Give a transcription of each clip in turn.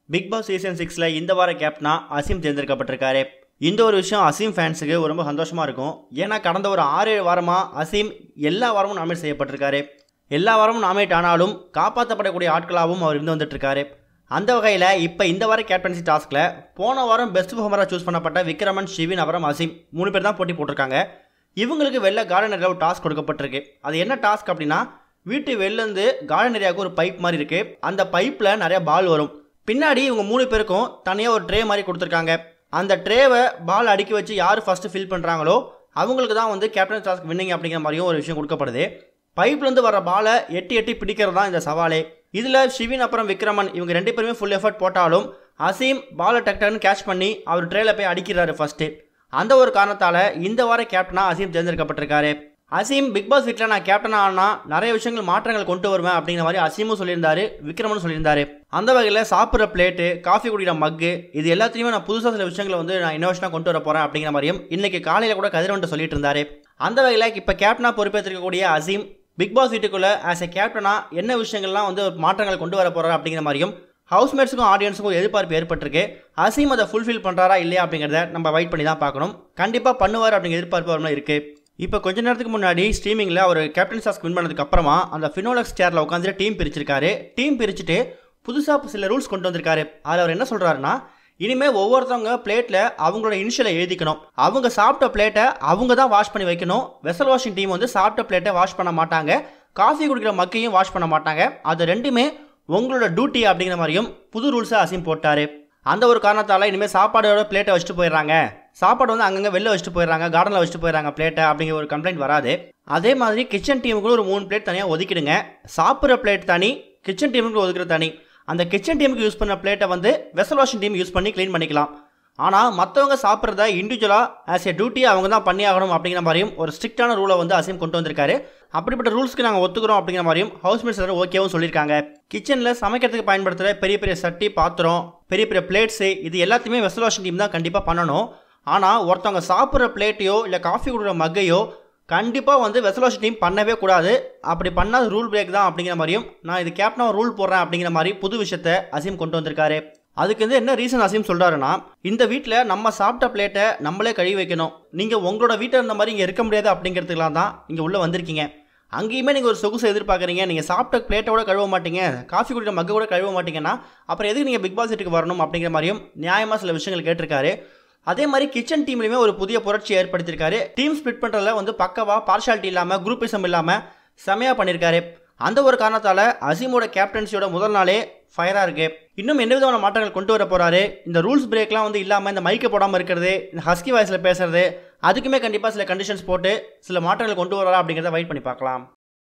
Big Boss season 6ல இந்த வார கேப்டனா அசீம் தேர்ந்தெடுக்கப்பட்டிருக்காரு. இந்த ஒரு விஷயம் அசீம் ஃபேன்ஸுக்கு ரொம்ப சந்தோஷமா இருக்கும். ஏன்னா கடந்த ஒரு 6-7 வாரமா அசீம் எல்லா வாரமும் நாமினேட் செய்யப்பட்டிருக்காரு. எல்லா வாரமும் நாமினேட் ஆனாலும் காப்பாற்றப்படக்கூடிய ஆட்களாகவும் அவர் இருந்து வந்துட்டு இருக்காரு. அந்த வகையில் இப்போ இந்த வார கேப்டன்சி டாஸ்கில் போன வாரம் பெஸ்ட் பர்ஃபார்மராக சூஸ் பண்ணப்பட்ட விக்ரமன், ஷிவின் அப்புறம் அசீம் 3 பேர் தான் போட்டி போட்டிருக்காங்க. இவங்களுக்கு வெளில கார்டன் ஏரியாவில் ஒரு டாஸ்க் கொடுக்கப்பட்டிருக்கு. அது என்ன டாஸ்க் அப்படின்னா, வீட்டு வெளிலேருந்து கார்டன் ஏரியாவுக்கு ஒரு பைப் மாதிரி இருக்குது. அந்த பைப்பில் நிறைய பால் வரும். பின்னாடி இவங்க 3 பேருக்கும் தனியாக ஒரு ட்ரே மாதிரி கொடுத்துருக்காங்க. அந்த ட்ரேவை பால் அடுக்கி வச்சு யார் ஃபஸ்ட்டு ஃபில் பண்ணுறாங்களோ அவங்களுக்கு தான் வந்து கேப்டன் டாஸ்க் வின்னிங் அப்படிங்கிற மாதிரியும் ஒரு விஷயம் கொடுக்கப்படுது. பைப்லேருந்து வர பாலை எட்டி பிடிக்கிறது தான் இந்த சவாலே. இதில் ஷிவின் அப்புறம் விக்ரமன் இவங்க 2 பேருமே ஃபுல் எஃபர்ட் போட்டாலும் அசீம் பாலை டக்குன்னு கேட்ச் பண்ணி அவர் ட்ரேல போய் அடிக்கிறாரு ஃபஸ்ட்டு. அந்த ஒரு காரணத்தால் இந்த வார கேப்டனாக அசீம் தேர்ந்தெடுக்கப்பட்டிருக்காரு. அசீம் பிக் பாஸ் வீட்டில் நான் கேப்டனாக ஆனால் நிறைய விஷயங்கள் மாற்றங்கள் கொண்டு வருவேன் அப்படிங்கிற மாதிரி அசீமும் சொல்லியிருந்தாரு, விக்ரமனும் சொல்லியிருந்தாரு. அந்த வகையில் சாப்பிட்ற பிளேட்டு, காஃபி குடிக்கிற மக்கு, இது எல்லாத்தையுமே நான் புதுசாக சில விஷயங்களை வந்து நான் இன்னோவேஷனாக கொண்டு வர போகிறேன் அப்படிங்கிற மாதிரியும் இன்னைக்கு காலையில் கூட கதிரவன்ட்ட சொல்லிட்டு இருந்தாரு. அந்த வகையில் இப்போ கேப்டனாக பொறுப்பேற்றிருக்கக்கூடிய அசீம் பிக் பாஸ் வீட்டுக்குள்ளே ஆஸ் எ கேப்டனாக என்ன விஷயங்கள்லாம் வந்து மாற்றங்கள் கொண்டு வர போகிறார் அப்படிங்கிற மாதிரியும் ஹவுஸ்மேட்ஸுக்கும் ஆடியன்ஸுக்கும் எதிர்பார்ப்பு ஏற்பட்டிருக்கு. அசீம் அதை ஃபுல்ஃபில் பண்ணுறாரா இல்லையா அப்படிங்கிறத நம்ம வெயிட் பண்ணி தான் பார்க்கணும். கண்டிப்பாக பண்ணுவார் அப்படிங்கிற எதிர்பார்ப்பு வரலாம் இருக்குது. இப்போ கொஞ்ச நேரத்துக்கு முன்னாடி ஸ்ட்ரீமிங்கில் அவர் கேப்டன் டாஸ்க் வின் பண்ணதுக்கு அப்புறமா அந்த ஃபினோலெக்ஸ் சேரில் உட்காந்துட்டு டீம் பிரிச்சிருக்காரு. டீம் பிரிச்சுட்டு புதுசாக சில ரூல்ஸ் கொண்டு வந்திருக்காரு. அதில் அவர் என்ன சொல்கிறாருன்னா, இனிமேல் ஒவ்வொருத்தவங்க பிளேட்டில் அவங்களோட இனிஷியலை எழுதிக்கணும். அவங்க சாப்பிட்ட பிளேட்டை அவங்க தான் வாஷ் பண்ணி வைக்கணும். வெசல் வாஷிங் டீம் வந்து சாப்பிட்ட பிளேட்டை வாஷ் பண்ண மாட்டாங்க. காஃபி குடிக்கிற மக்கையும் வாஷ் பண்ண மாட்டாங்க. அது ரெண்டுமே உங்களோட டியூட்டி அப்படிங்கிற மாதிரியும் புது ரூல்ஸை அசீம் போட்டார். அந்த ஒரு காரணத்தால் இனிமேல் சாப்பாடோட பிளேட்டை வச்சுட்டு போயிடுறாங்க, சாப்பாடு வந்து அங்கங்கே வெளில வச்சுட்டு போயிடுறாங்க, கார்டனில் வச்சுட்டு போயிடுறாங்க பிளேட்டை அப்படிங்கிற ஒரு கம்ப்ளைண்ட் வராது. அதே மாதிரி கிச்சன் டீமுக்கு ஒரு 3 பிளேட் தனியாக ஒதுக்கிடுங்க. சாப்பிட்ற பிளேட் தனி, கிச்சன் டீமுக்கு ஒதுக்குற தனி. அந்த கிச்சன் டீமுக்கு யூஸ் பண்ண பிளேட்டை வந்து வெசல் வாஷிங் டீம் யூஸ் பண்ணி க்ளீன் பண்ணிக்கலாம். ஆனால் மற்றவங்க சாப்பிட்றத இண்டிவிஜுவலாக ஆஸ் ஏ டியூட்டியை அவங்க தான் பண்ணி ஆகணும் அப்படிங்கிற மாதிரியும் ஒரு ஸ்ட்ரிக்டான ரூலை வந்து அசீம் கொண்டு வந்திருக்காரு. அப்படிப்பட்ட ரூல்ஸ்க்கு நாங்கள் ஒத்துக்கிறோம் அப்படிங்கிற மாதிரியும் ஹவுஸ்மேட்ஸ் எல்லாரும் ஓகேவும் சொல்லியிருக்காங்க. கிச்சனில் சமைக்கிறதுக்கு பயன்படுத்துகிற பெரிய பெரிய சட்டி, பாத்திரம், பெரிய பெரிய பிளேட்ஸு, இது எல்லாத்தையுமே வெசல் வாஷிங் டீம் தான் கண்டிப்பாக பண்ணணும். ஆனால் ஒருத்தவங்க சாப்பிட்ற பிளேட்டையோ இல்லை காஃபி குடிக்கிற மக்கையோ கண்டிப்பாக வந்து வெசல் வாஷிங் டீம் பண்ணவே கூடாது. அப்படி பண்ணால் ரூல் பிரேக் தான் அப்படிங்கிற மாதிரியும் நான் இது கேப்டனாக ரூல் போடுறேன் அப்படிங்கிற மாதிரி புது விஷயத்தை அசீம் கொண்டு வந்திருக்காரு. அதுக்கு வந்து என்ன ரீசன் அசீம் சொல்கிறாருன்னா, இந்த வீட்டில் நம்ம சாப்பிட்ட பிளேட்டை நம்மளே கழுவி வைக்கணும். நீங்கள் உங்களோட வீட்டில் இருந்த மாதிரி இங்கே இருக்க முடியாது அப்படிங்கிறதுக்கெலாம் தான் இங்கே உள்ளே வந்திருக்கீங்க. அங்கேயுமே நீங்கள் ஒரு சொகுசை எதிர்பார்க்குறீங்க. நீங்கள் சாப்பிட்ட பிளேட்டோட கழுவ மாட்டீங்க, காஃபி குடிக்கிற மக்க கூட கழுவ மாட்டீங்கன்னா அப்புறம் எதுக்கு நீங்கள் பிக் பாஸ் வீட்டுக்கு வரணும் அப்படிங்கிற மாதிரியும் நியாயமாக சில விஷயங்கள் கேட்டிருக்காரு. அதே மாதிரி கிச்சன் டீம்லையுமே ஒரு புதிய புரட்சி ஏற்படுத்தியிருக்காரு. டீம் ஸ்பிளிட் பண்ணுறதுல வந்து பக்கவா பார்ஷாலிட்டி இல்லாமல், குரூப்பிசம் இல்லாமல் செமையாக பண்ணியிருக்காரு. அந்த ஒரு காரணத்தால் அசீமோட கேப்டன்சியோட முதல் நாளே ஃபயராக இருக்குது. இன்னும் என்ன விதமான மாற்றங்கள் கொண்டு வர போகிறாரு, இந்த ரூல்ஸ் பிரேக்லாம் வந்து இல்லாமல் இந்த மைக்கை போடாமல் இருக்கிறது, இந்த ஹஸ்கி வாய்ஸில் பேசுறது, அதுக்குமே கண்டிப்பாக சில கண்டிஷன்ஸ் போட்டு சில மாற்றங்கள் கொண்டு வரலாம் அப்படிங்கிறத வெயிட் பண்ணி பார்க்கலாம்.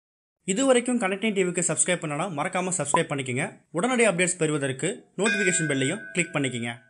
இது வரைக்கும் கனெக்டிங் டிவிக்கு சப்ஸ்கிரைப் பண்ணனா மறக்காமல் சப்ஸ்கிரைப் பண்ணிக்கங்க. உடனடி அப்டேட்ஸ் பெறுவதற்கு நோட்டிஃபிகேஷன் பெல்லையும் கிளிக் பண்ணிக்கங்க.